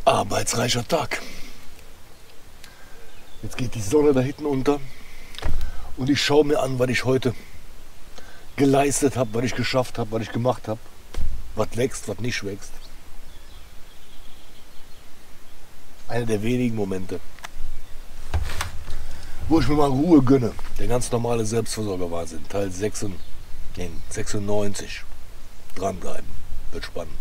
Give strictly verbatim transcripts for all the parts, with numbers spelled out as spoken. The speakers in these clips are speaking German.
Arbeitsreicher Tag. Jetzt geht die Sonne da hinten unter und ich schaue mir an, was ich heute geleistet habe, was ich geschafft habe, was ich gemacht habe, was wächst, was nicht wächst. Einer der wenigen Momente, wo ich mir mal Ruhe gönne. Der ganz normale Selbstversorgerwahnsinn, Teil sechsundneunzig. Dranbleiben, wird spannend.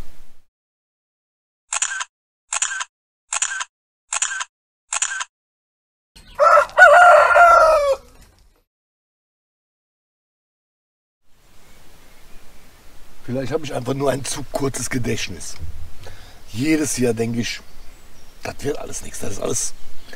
Vielleicht habe ich einfach nur ein zu kurzes Gedächtnis. Jedes Jahr denke ich, das wird alles nichts. Das ist alles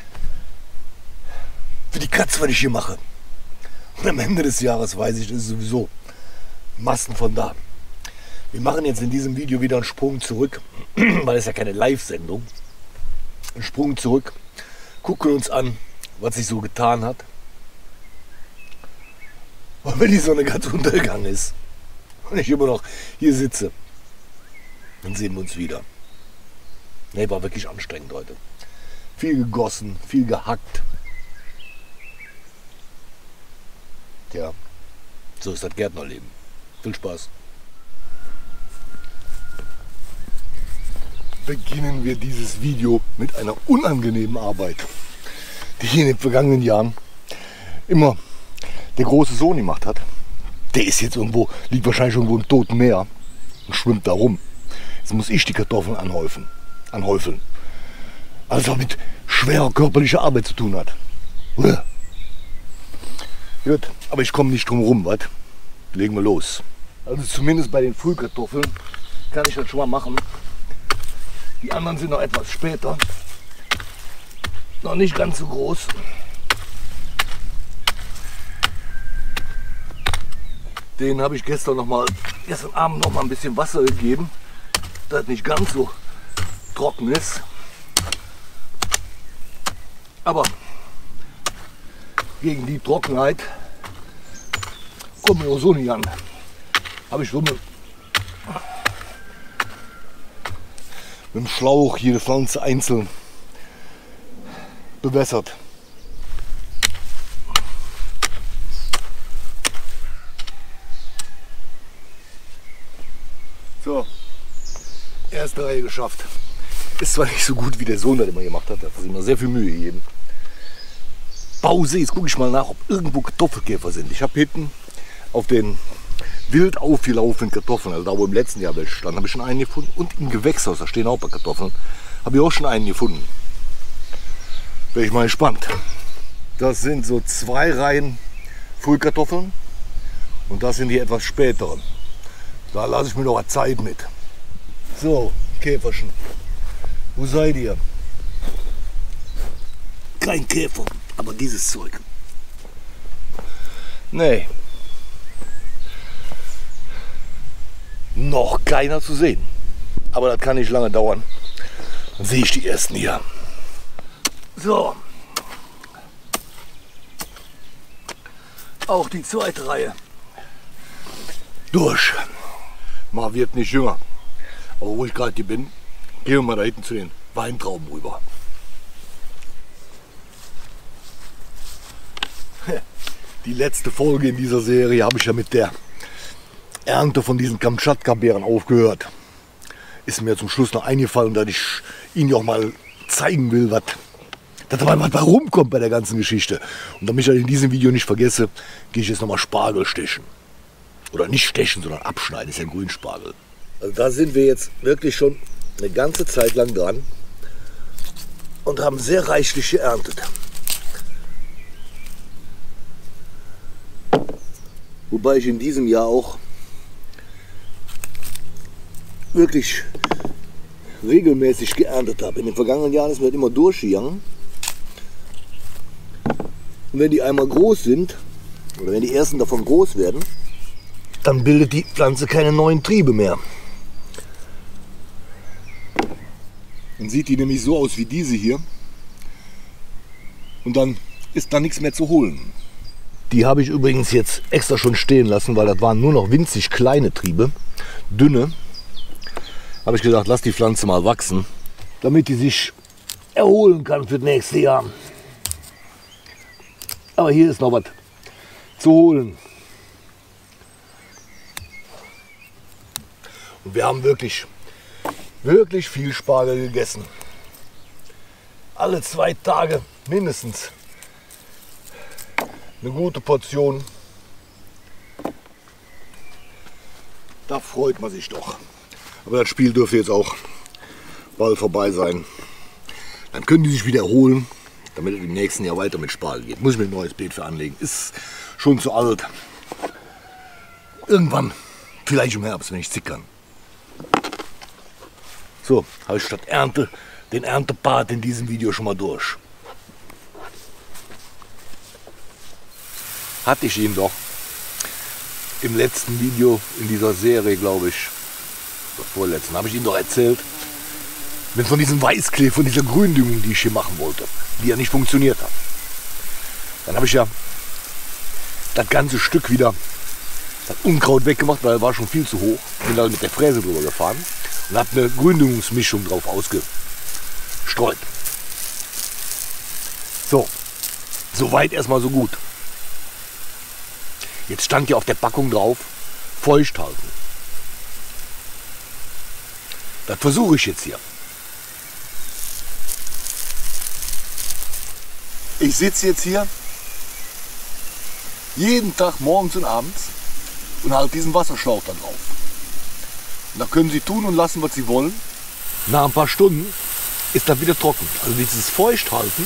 für die Katze, was ich hier mache. Und am Ende des Jahres weiß ich, das ist sowieso Massen von da. Wir machen jetzt in diesem Video wieder einen Sprung zurück, weil es ja keine Live-Sendung. Einen Sprung zurück, gucken uns an, was sich so getan hat. Und wenn die Sonne ganz untergegangen ist und ich immer noch hier sitze, dann sehen wir uns wieder. Ne, war wirklich anstrengend heute. Viel gegossen, viel gehackt. Tja, so ist das Gärtnerleben. Viel Spaß. Beginnen wir dieses Video mit einer unangenehmen Arbeit, die in den vergangenen Jahren immer der große Sohn gemacht hat. Der ist jetzt irgendwo, liegt wahrscheinlich irgendwo im Toten Meer und schwimmt da rum. Jetzt muss ich die Kartoffeln anhäufen, anhäufeln. Alles, was mit schwerer körperlicher Arbeit zu tun hat. Uah. Gut, aber ich komme nicht drum rum, was? Legen wir los. Also zumindest bei den Frühkartoffeln kann ich das schon mal machen. Die anderen sind noch etwas später. Noch nicht ganz so groß. Den habe ich gestern noch mal, gestern Abend noch mal ein bisschen Wasser gegeben, dass es nicht ganz so trocken ist. Aber gegen die Trockenheit kommen wir auch so nicht an. Habe ich so mit, mit dem Schlauch jede Pflanze einzeln bewässert. So, erste Reihe geschafft. Ist zwar nicht so gut wie der Sohn das immer gemacht hat, da hat sich immer sehr viel Mühe gegeben. Pause, jetzt gucke ich mal nach, ob irgendwo Kartoffelkäfer sind. Ich habe hinten auf den wild aufgelaufenen Kartoffeln, also da wo im letzten Jahr welche standen, habe ich schon einen gefunden. Und im Gewächshaus, da stehen auch ein paar Kartoffeln, habe ich auch schon einen gefunden. Bin ich mal gespannt. Das sind so zwei Reihen Frühkartoffeln und das sind die etwas späteren. Da lasse ich mir noch eine Zeit mit. So, Käferchen, wo seid ihr? Kein Käfer, aber dieses Zeug. Nee. Noch keiner zu sehen. Aber das kann nicht lange dauern. Dann sehe ich die ersten hier. So. Auch die zweite Reihe. Durch. Man wird nicht jünger. Aber wo ich gerade hier bin, gehen wir mal da hinten zu den Weintrauben rüber. Die letzte Folge in dieser Serie habe ich ja mit der Ernte von diesen Kamtschatka-Beeren aufgehört. Ist mir zum Schluss noch eingefallen, dass ich Ihnen ja auch mal zeigen will, was da mal rumkommt bei der ganzen Geschichte. Und damit ich das in diesem Video nicht vergesse, gehe ich jetzt nochmal Spargel stechen. Oder nicht stechen, sondern abschneiden, das ist ja ein Grünspargel. Also da sind wir jetzt wirklich schon eine ganze Zeit lang dran und haben sehr reichlich geerntet. Wobei ich in diesem Jahr auch wirklich regelmäßig geerntet habe. In den vergangenen Jahren ist mir das immer durchgegangen. Und wenn die einmal groß sind, oder wenn die ersten davon groß werden, dann bildet die Pflanze keine neuen Triebe mehr. Dann sieht die nämlich so aus wie diese hier. Und dann ist da nichts mehr zu holen. Die habe ich übrigens jetzt extra schon stehen lassen, weil das waren nur noch winzig kleine Triebe, dünne. Habe ich gesagt, lass die Pflanze mal wachsen. damit die sich erholen kann für das nächste Jahr. Aber hier ist noch was zu holen. Und wir haben wirklich, wirklich viel Spargel gegessen. Alle zwei Tage mindestens eine gute Portion. Da freut man sich doch. Aber das Spiel dürfte jetzt auch bald vorbei sein. Dann können die sich wieder erholen, damit es im nächsten Jahr weiter mit Spargel geht. Muss ich mir ein neues Beet für anlegen. Ist schon zu alt. Irgendwann, vielleicht im Herbst, wenn ich zickern. So, habe ich statt Ernte den Erntepart in diesem Video schon mal durch. Hatte ich ihn doch im letzten Video in dieser Serie, glaube ich, oder vorletzten, habe ich Ihnen doch erzählt, mit von diesem Weißklee, von dieser Gründüngung, die ich hier machen wollte, die ja nicht funktioniert hat. Dann habe ich ja das ganze Stück wieder, das Unkraut weggemacht, weil es war schon viel zu hoch. Bin dann mit der Fräse drüber gefahren und habe eine Gründüngungsmischung drauf ausgestreut. So, soweit erstmal so gut. Jetzt stand hier auf der Packung drauf, feucht halten. Das versuche ich jetzt hier. Ich sitze jetzt hier jeden Tag morgens und abends und halte diesen Wasserschlauch da drauf. Und da können Sie tun und lassen, was Sie wollen. Nach ein paar Stunden ist das wieder trocken. Also dieses Feuchthalten,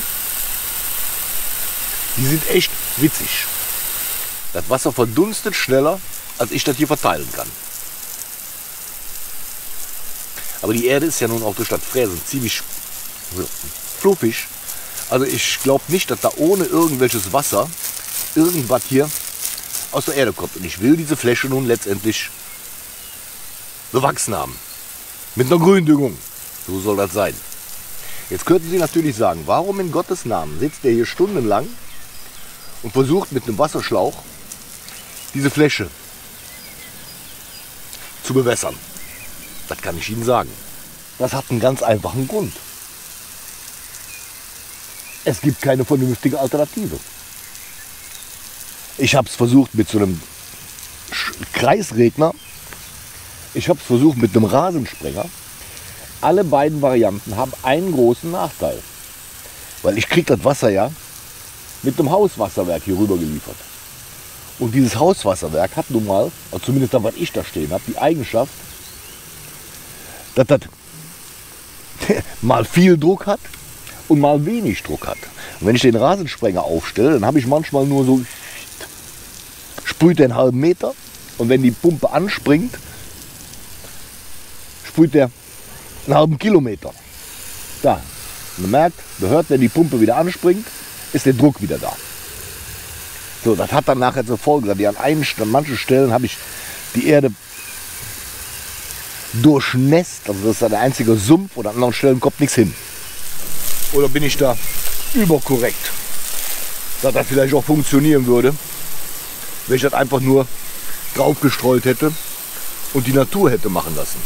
die sind echt witzig. Das Wasser verdunstet schneller, als ich das hier verteilen kann. Aber die Erde ist ja nun auch durch das Fräsen ziemlich fluffig. Also ich glaube nicht, dass da ohne irgendwelches Wasser irgendwas hier aus der Erde kommt. Und ich will diese Fläche nun letztendlich bewachsen haben. Mit einer Gründüngung. So soll das sein. Jetzt könnten Sie natürlich sagen, warum in Gottes Namen sitzt der hier stundenlang und versucht mit einem Wasserschlauch diese Fläche zu bewässern. Das kann ich Ihnen sagen. Das hat einen ganz einfachen Grund. Es gibt keine vernünftige Alternative. Ich habe es versucht mit so einem Kreisregner. Ich habe es versucht mit einem Rasensprenger. Alle beiden Varianten haben einen großen Nachteil. Weil ich kriege das Wasser ja mit einem Hauswasserwerk hier rüber geliefert. Und dieses Hauswasserwerk hat nun mal, also zumindest das, was ich da stehen habe, die Eigenschaft, dass das mal viel Druck hat und mal wenig Druck hat. Und wenn ich den Rasensprenger aufstelle, dann habe ich manchmal nur so, sprüht der einen halben Meter, und wenn die Pumpe anspringt, sprüht der einen halben Kilometer. Da, man merkt, man hört, wenn die Pumpe wieder anspringt, ist der Druck wieder da. So, das hat dann nachher zur Folge, dass an, einen, an manchen Stellen habe ich die Erde durchnässt, also das ist dann der einzige Sumpf, und an anderen Stellen kommt nichts hin. Oder bin ich da überkorrekt, dass das vielleicht auch funktionieren würde, wenn ich das einfach nur drauf gestreut hätte und die Natur hätte machen lassen.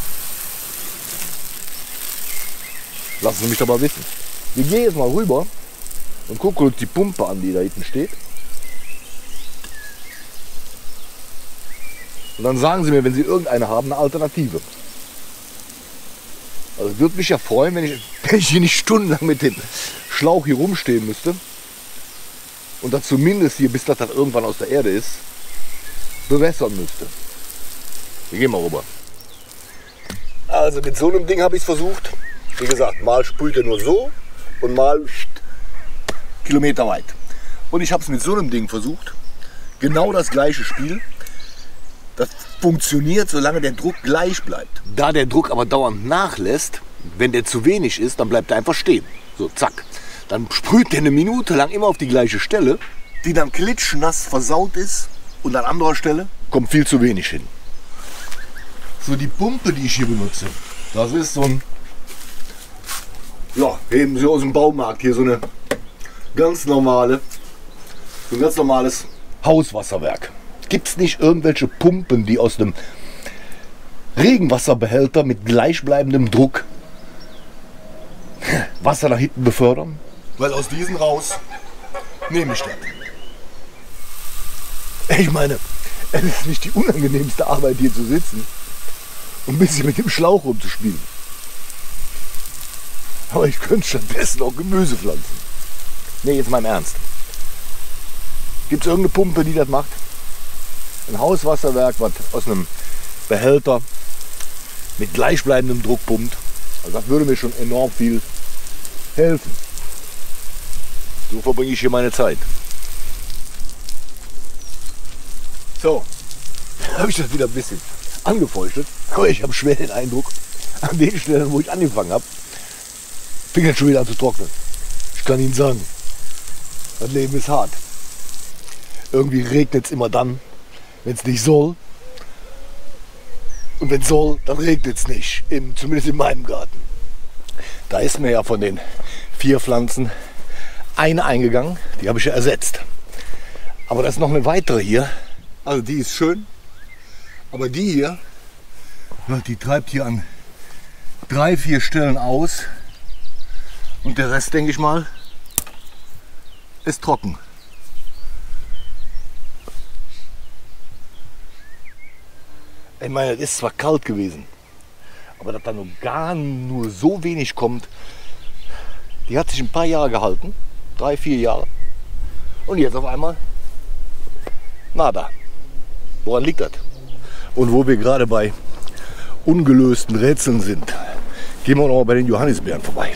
Lassen Sie mich doch mal wissen. Wir gehen jetzt mal rüber und gucken uns die Pumpe an, die da hinten steht. Und dann sagen Sie mir, wenn Sie irgendeine haben, eine Alternative. Also würde mich ja freuen, wenn ich, wenn ich hier nicht stundenlang mit dem Schlauch hier rumstehen müsste und das zumindest hier, bis das dann irgendwann aus der Erde ist, bewässern müsste. Wir gehen mal rüber. Also mit so einem Ding habe ich es versucht. Wie gesagt, mal sprüht er nur so und mal Kilometer weit. Und ich habe es mit so einem Ding versucht. Genau das gleiche Spiel. Das funktioniert, solange der Druck gleich bleibt. Da der Druck aber dauernd nachlässt, wenn der zu wenig ist, dann bleibt er einfach stehen. So, zack. Dann sprüht der eine Minute lang immer auf die gleiche Stelle, die dann klitschnass versaut ist, und an anderer Stelle kommt viel zu wenig hin. So, die Pumpe, die ich hier benutze, das ist so ein, ja, eben so aus dem Baumarkt hier, so eine ganz normale, so ein ganz normales Hauswasserwerk. Gibt es nicht irgendwelche Pumpen, die aus einem Regenwasserbehälter mit gleichbleibendem Druck Wasser nach hinten befördern. Weil aus diesen raus nehme ich das. Ich meine, es ist nicht die unangenehmste Arbeit, hier zu sitzen und ein bisschen mit dem Schlauch rumzuspielen. Aber ich könnte stattdessen auch Gemüse pflanzen. Nee, jetzt mal im Ernst. Gibt es irgendeine Pumpe, die das macht? Ein Hauswasserwerk, was aus einem Behälter mit gleichbleibendem Druck pumpt. Also das würde mir schon enorm viel helfen. So verbringe ich hier meine Zeit. So, habe ich das wieder ein bisschen angefeuchtet. Aber ich habe schwer den Eindruck, an den Stellen, wo ich angefangen habe, fing jetzt schon wieder an zu trocknen. Ich kann Ihnen sagen, das Leben ist hart. Irgendwie regnet es immer dann, wenn es nicht soll. Und wenn es soll, dann regnet es nicht. Im, zumindest in meinem Garten. Da ist mir ja von den vier Pflanzen eine eingegangen. Die habe ich ja ersetzt. Aber da ist noch eine weitere hier. Also die ist schön. Aber die hier, die treibt hier an drei, vier Stellen aus. Und der Rest, denke ich mal, ist trocken. Ich meine, es ist zwar kalt gewesen, aber dass da nur gar nur so wenig kommt, die hat sich ein paar Jahre gehalten, drei, vier Jahre. Und jetzt auf einmal, nada. Woran liegt das? Und wo wir gerade bei ungelösten Rätseln sind, gehen wir noch mal bei den Johannisbeeren vorbei.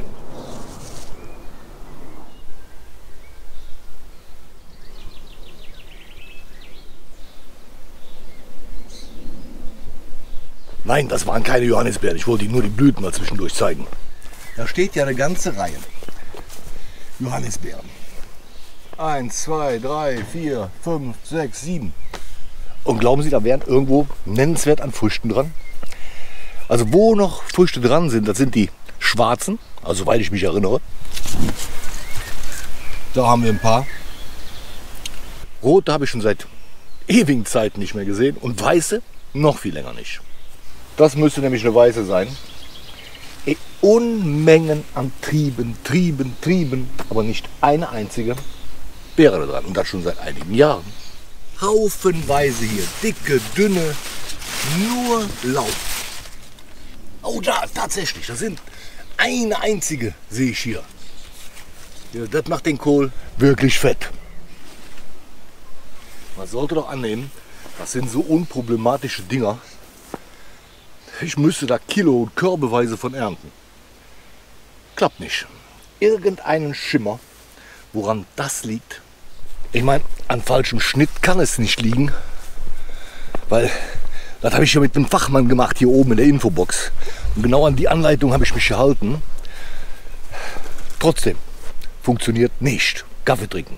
Nein, das waren keine Johannisbeeren. Ich wollte Ihnen nur die Blüten mal zwischendurch zeigen. Da steht ja eine ganze Reihe Johannisbeeren. Eins, zwei, drei, vier, fünf, sechs, sieben. Und glauben Sie, da wären irgendwo nennenswert an Früchten dran? Also wo noch Früchte dran sind, das sind die schwarzen, also soweit ich mich erinnere. Da haben wir ein paar. Rote habe ich schon seit ewigen Zeiten nicht mehr gesehen und weiße noch viel länger nicht. Das müsste nämlich eine weiße sein. E Unmengen an Trieben, Trieben, Trieben, aber nicht eine einzige Beere da dran. Und das schon seit einigen Jahren. Haufenweise hier, dicke, dünne, nur Laub. Oh, da tatsächlich, da sind eine einzige, sehe ich hier. Ja, das macht den Kohl wirklich fett. Man sollte doch annehmen, das sind so unproblematische Dinger. Ich müsste da Kilo und körbeweise von ernten. Klappt nicht. Irgendeinen Schimmer, woran das liegt. Ich meine, an falschem Schnitt kann es nicht liegen. Weil das habe ich ja mit einem Fachmann gemacht hier oben in der Infobox. Und genau an die Anleitung habe ich mich gehalten. Trotzdem funktioniert nicht. Kaffee trinken.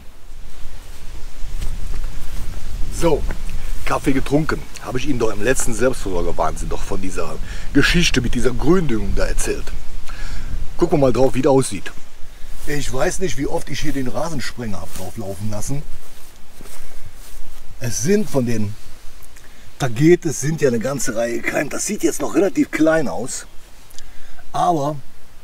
So. Kaffee getrunken, habe ich Ihnen doch im letzten Selbstversorger-Wahnsinn doch von dieser Geschichte mit dieser Gründüngung da erzählt. Gucken wir mal drauf, wie das aussieht. Ich weiß nicht, wie oft ich hier den Rasensprenger habe drauflaufen lassen. Es sind von den Tagetes sind ja eine ganze Reihe gekeimt. Das sieht jetzt noch relativ klein aus. Aber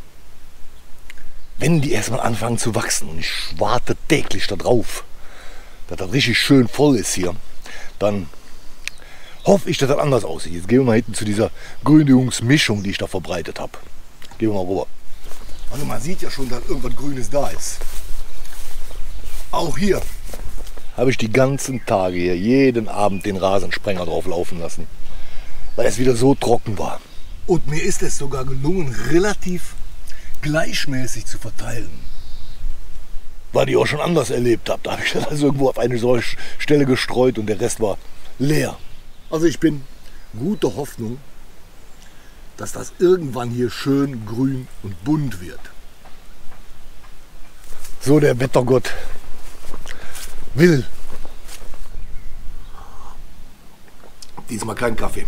wenn die erstmal anfangen zu wachsen und ich warte täglich darauf, dass das richtig schön voll ist hier, dann hoffe ich, dass das anders aussieht. Jetzt gehen wir mal hinten zu dieser Gründüngungsmischung, die ich da verbreitet habe. Gehen wir mal rüber. Also man sieht ja schon, dass irgendwas Grünes da ist. Auch hier habe ich die ganzen Tage hier, jeden Abend den Rasensprenger drauf laufen lassen, weil es wieder so trocken war. Und mir ist es sogar gelungen, relativ gleichmäßig zu verteilen. Weil ich auch schon anders erlebt habe. Da habe ich das also irgendwo auf eine solche Stelle gestreut und der Rest war leer. Also ich bin guter Hoffnung, dass das irgendwann hier schön grün und bunt wird. So der Wettergott will. Diesmal kein Kaffee.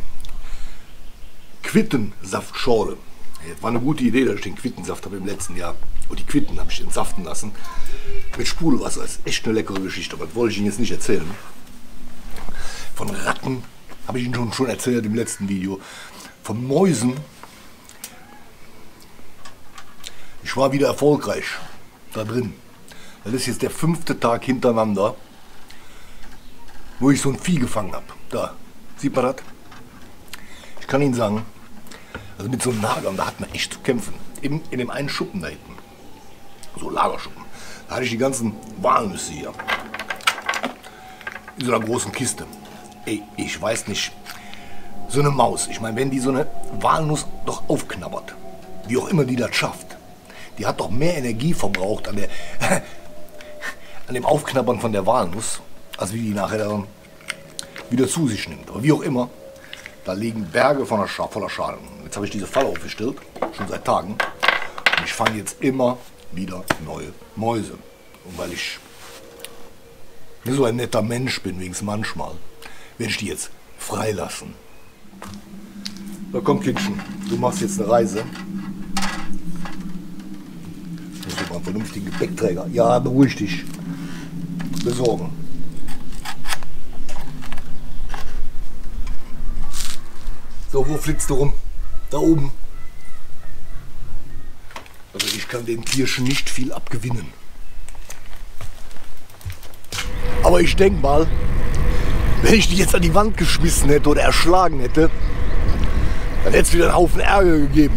Quittensaftschorle. Das war eine gute Idee, dass ich den Quittensaft habe im letzten Jahr. Und die Quitten habe ich entsaften lassen. Mit Sprudelwasser. Das ist echt eine leckere Geschichte, aber das wollte ich Ihnen jetzt nicht erzählen. Von Ratten habe ich Ihnen schon, schon erzählt im letzten Video. Von Mäusen. Ich Ich war wieder erfolgreich da drin. Das ist jetzt der fünfte Tag hintereinander, wo ich so ein Vieh gefangen habe. Da, sieht man das? Ich kann Ihnen sagen, also mit so einem Nagel, da hat man echt zu kämpfen. In, in dem einen Schuppen da hinten, so Lagerschuppen, da hatte ich die ganzen Walnüsse hier. In so einer großen Kiste. Ey, ich weiß nicht, so eine Maus, ich meine, wenn die so eine Walnuss doch aufknabbert, wie auch immer die das schafft, die hat doch mehr Energie verbraucht an, der, an dem Aufknabbern von der Walnuss, als wie die nachher dann wieder zu sich nimmt. Aber wie auch immer, da liegen Berge voller, Scha voller Schalen. Jetzt habe ich diese Falle aufgestellt, schon seit Tagen. Und ich fange jetzt immer wieder neue Mäuse. Und weil ich so ein netter Mensch bin, wenigstens manchmal, werde ich die jetzt freilassen. Na komm, Kindchen, du machst jetzt eine Reise. Musst du mal einen vernünftigen Gepäckträger, ja, beruhig dich, besorgen. So, wo flitzt du rum? Da oben. Also ich kann den Tierchen nicht viel abgewinnen. Aber ich denke mal, wenn ich die jetzt an die Wand geschmissen hätte oder erschlagen hätte, dann hätte es wieder einen Haufen Ärger gegeben.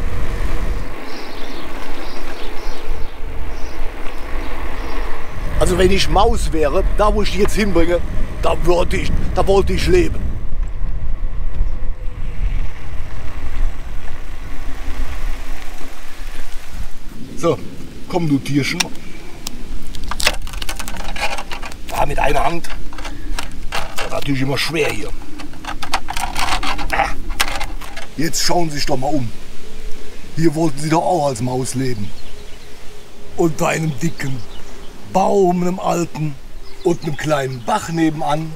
Also wenn ich Maus wäre, da wo ich die jetzt hinbringe, da wollte ich, da wollte ich leben. So, komm du Tierchen. Da mit einer Hand. Das ist natürlich immer schwer hier. Jetzt schauen Sie sich doch mal um. Hier wollten Sie doch auch als Maus leben. Unter einem dicken Baum, einem alten und einem kleinen Bach nebenan.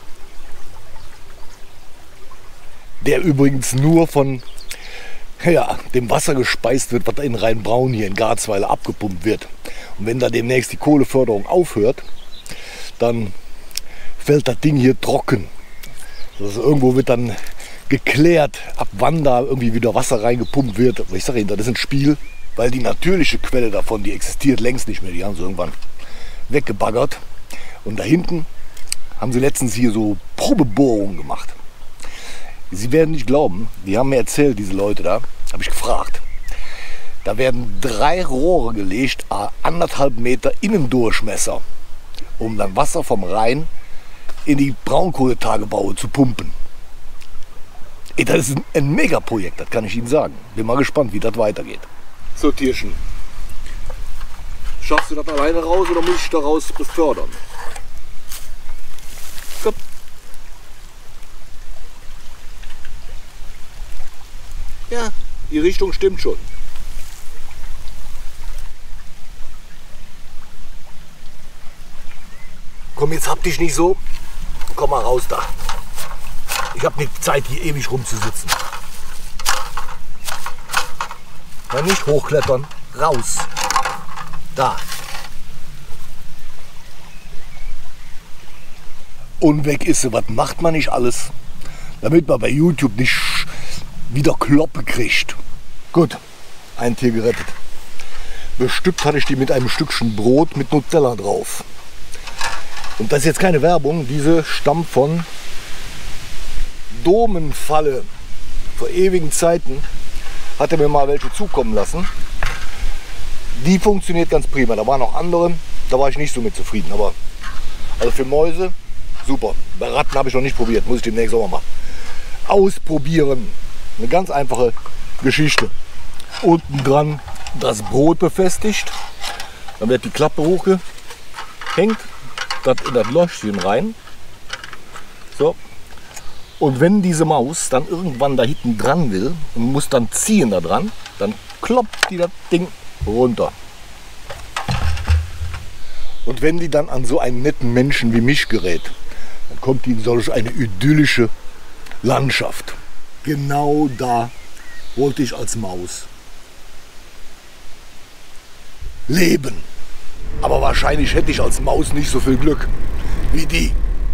Der übrigens nur von ja, dem Wasser gespeist wird, was in Rheinbraun hier in Garzweiler abgepumpt wird. Und wenn da demnächst die Kohleförderung aufhört, dann fällt das Ding hier trocken. Also irgendwo wird dann geklärt, ab wann da irgendwie wieder Wasser reingepumpt wird. Aber ich sage Ihnen, das ist ein Spiel, weil die natürliche Quelle davon, die existiert längst nicht mehr. Die haben sie irgendwann weggebaggert. Und da hinten haben sie letztens hier so Probebohrungen gemacht. Sie werden nicht glauben, die haben mir erzählt, diese Leute da, habe ich gefragt. Da werden drei Rohre gelegt, anderthalb Meter Innendurchmesser, um dann Wasser vom Rhein in die Braunkohletagebaue zu pumpen. Das ist ein Megaprojekt, das kann ich Ihnen sagen. Bin mal gespannt, wie das weitergeht. So Tierchen, schaffst du das alleine raus oder muss ich da raus befördern? Komm. Ja, die Richtung stimmt schon. Komm, jetzt hab dich nicht so. Komm mal raus da. Ich habe nicht Zeit, hier ewig rumzusitzen. Na, nicht hochklettern. Raus. Da. Und weg ist sie. Was macht man nicht alles, damit man bei YouTube nicht wieder Kloppe kriegt? Gut, ein Tier gerettet. Bestückt hatte ich die mit einem Stückchen Brot mit Nutella drauf. Und das ist jetzt keine Werbung. Diese stammt von Domenfalle. Vor ewigen Zeiten hat er mir mal welche zukommen lassen. Die funktioniert ganz prima. Da waren noch andere, da war ich nicht so mit zufrieden. Aber also für Mäuse super. Bei Ratten habe ich noch nicht probiert. Muss ich demnächst auch mal machen. Ausprobieren. Eine ganz einfache Geschichte. Unten dran das Brot befestigt. Dann wird die Klappe hochgehängt. Das in das Löchchen rein. So. Und wenn diese Maus dann irgendwann da hinten dran will und muss dann ziehen da dran, dann kloppt die das Ding runter. Und wenn die dann an so einen netten Menschen wie mich gerät, dann kommt die in solch eine idyllische Landschaft. Genau da wollte ich als Maus leben. Aber wahrscheinlich hätte ich als Maus nicht so viel Glück wie die.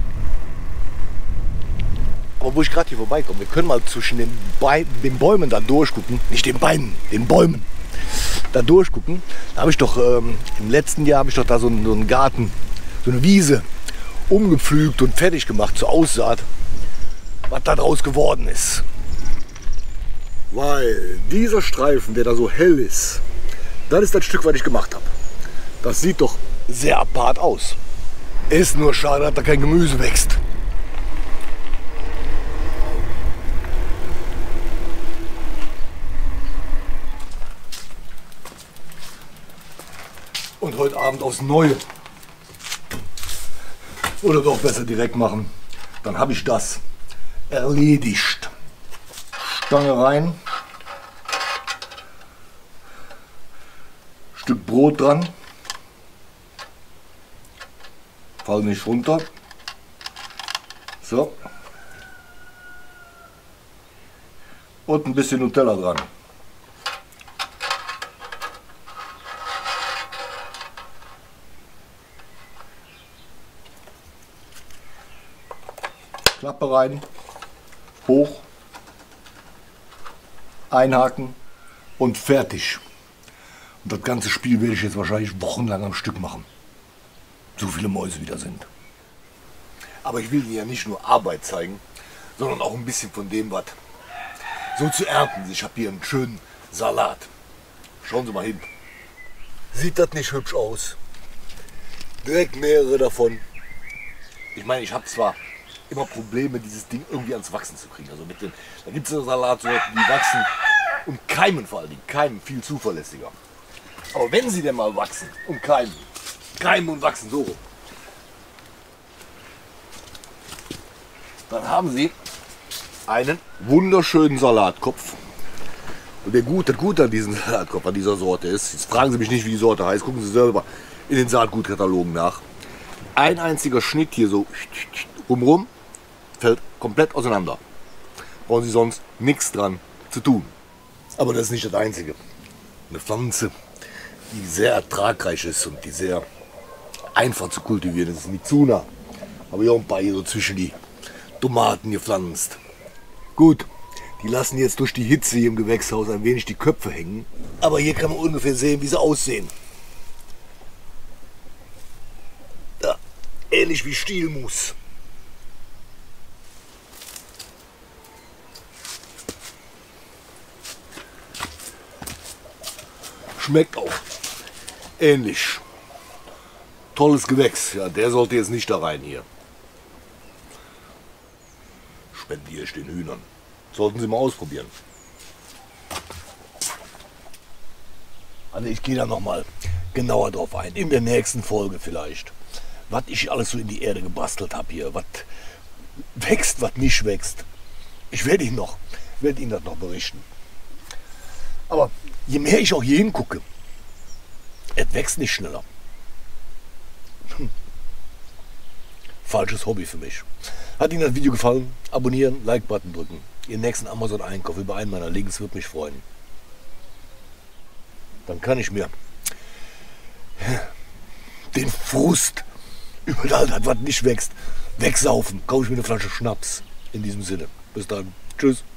Aber wo ich gerade hier vorbeikomme, wir können mal zwischen den, Be den Bäumen da durchgucken. Nicht den Beinen, den Bäumen. da durchgucken. Da habe ich doch ähm, im letzten Jahr habe ich doch da so einen, so einen Garten, so eine Wiese umgepflügt und fertig gemacht zur Aussaat. Was da draus geworden ist. Weil dieser Streifen, der da so hell ist, das ist das Stück, was ich gemacht habe. Das sieht doch sehr apart aus. Ist nur schade, dass da kein Gemüse wächst. Und heute Abend aufs Neue. Oder doch besser direkt machen. Dann habe ich das erledigt. Stange rein. Stück Brot dran. Fall nicht runter. So. Und ein bisschen Nutella dran. Klappe rein, hoch, einhaken und fertig. Und das ganze Spiel werde ich jetzt wahrscheinlich wochenlang am Stück machen. So viele Mäuse wieder sind. Aber ich will Ihnen ja nicht nur Arbeit zeigen, sondern auch ein bisschen von dem, was so zu ernten. Ich habe hier einen schönen Salat. Schauen Sie mal hin. Sieht das nicht hübsch aus? Direkt mehrere davon. Ich meine, ich habe zwar immer Probleme, dieses Ding irgendwie ans Wachsen zu kriegen. Also mit den, da gibt es ja Salatsorten, die wachsen und keimen vor allen Dingen. Keimen viel zuverlässiger. Aber wenn sie denn mal wachsen und keimen, keimen und wachsen so rum, dann haben sie einen wunderschönen Salatkopf. Und der Gute, das Gute an diesem Salatkopf, an dieser Sorte ist, jetzt fragen Sie mich nicht, wie die Sorte heißt, gucken Sie selber in den Saatgutkatalogen nach. Ein einziger Schnitt hier so rumrum fällt komplett auseinander. Brauchen Sie sonst nichts dran zu tun. Aber das ist nicht das Einzige. Eine Pflanze, die sehr ertragreich ist und die sehr einfach zu kultivieren ist, ist Mizuna. Habe ich auch ein paar hier so zwischen die Tomaten gepflanzt. Gut, die lassen jetzt durch die Hitze hier im Gewächshaus ein wenig die Köpfe hängen. Aber hier kann man ungefähr sehen, wie sie aussehen. Ja, ähnlich wie Stielmus. Schmeckt auch ähnlich. Tolles Gewächs. Ja, der sollte jetzt nicht da rein hier. Spendiere ich den Hühnern. Sollten Sie mal ausprobieren. Also ich gehe da noch mal genauer drauf ein. In der nächsten Folge vielleicht. Was ich alles so in die Erde gebastelt habe hier. Was wächst, was nicht wächst. Ich werde Ihnen noch, werde Ihnen das noch berichten. Aber je mehr ich auch hier hingucke, es wächst nicht schneller. Hm. Falsches Hobby für mich. Hat Ihnen das Video gefallen? Abonnieren, Like-Button drücken. Ihren nächsten Amazon-Einkauf über einen meiner Links würde mich freuen. Dann kann ich mir den Frust über all das, was nicht wächst, wegsaufen. Kaufe ich mir eine Flasche Schnaps. In diesem Sinne. Bis dann. Tschüss.